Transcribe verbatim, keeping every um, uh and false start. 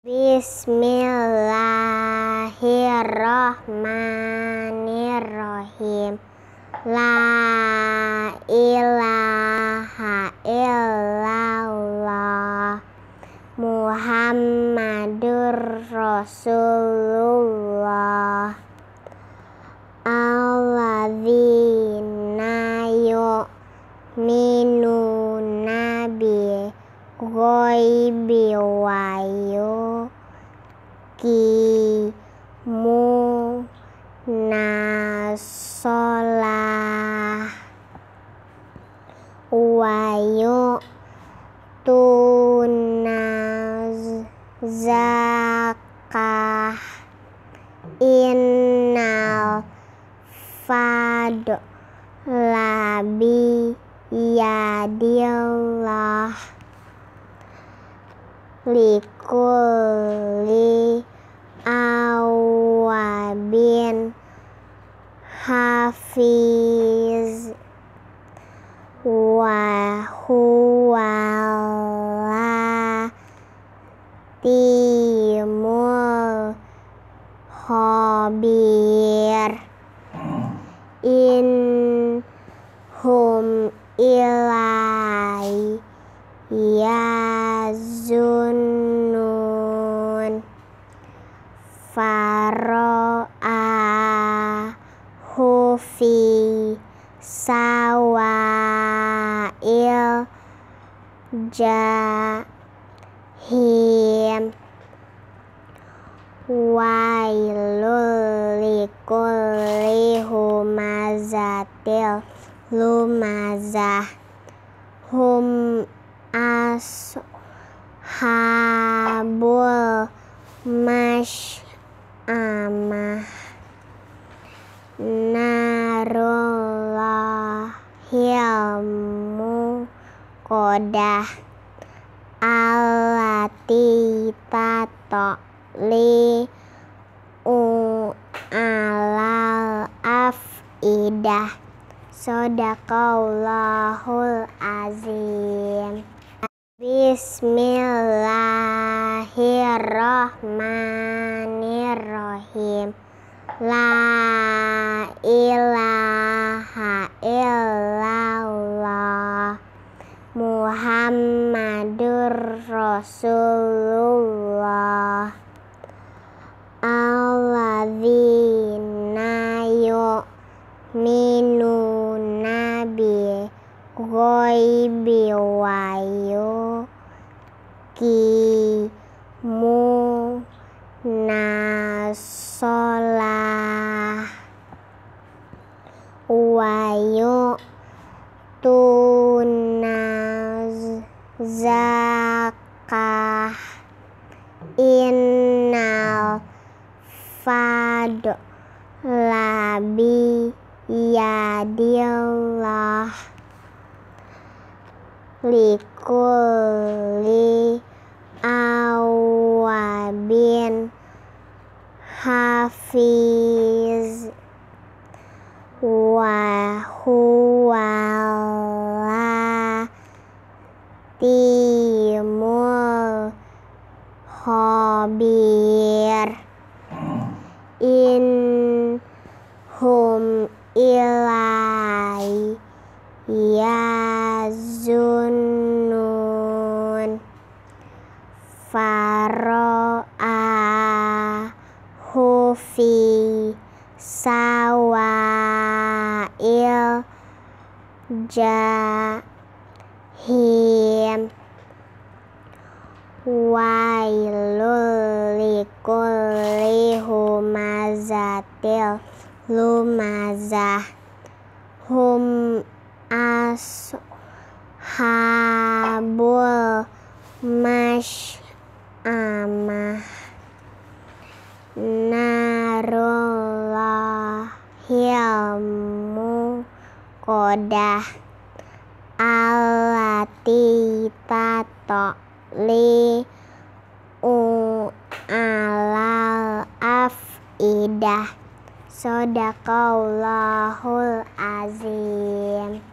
Bismillahirrohmanirrohim. La ilaha illallah Muhammadur Rasulullah. Alladzina yu'minuna bil ghaibi wa yuqimuna sholah wa yu'tuna zakah. Innal fadla biyadillah likulli awabin hafiz wa huwa latiful khabir. In hum ilai yazunnun faro'ahu fi sawa'il jahim. Wailul likulli humazatil lumazah. Hum ashabul masy'amah narullahil muqadah allati tatli alal afidah. Shadaqallahul azim. Bismillahirrohmanirrohim. La ilaha illallah Muhammadur Rasulullah. Alladzina yu'minuna bil ghaibi wa yuqimuna sholah wa yu'tuna zakah. Innal fadla biyadillah likulli awabin hafiz wa huwa latiful khabir. In hum ilai yazunnun faro'ahu fi sawa'il jahim. Wailul likulli humazatil lumazah. Hum ashabul masy'amah narullahil muqadah allati tatli alal afidah. Shadaqallahul azim.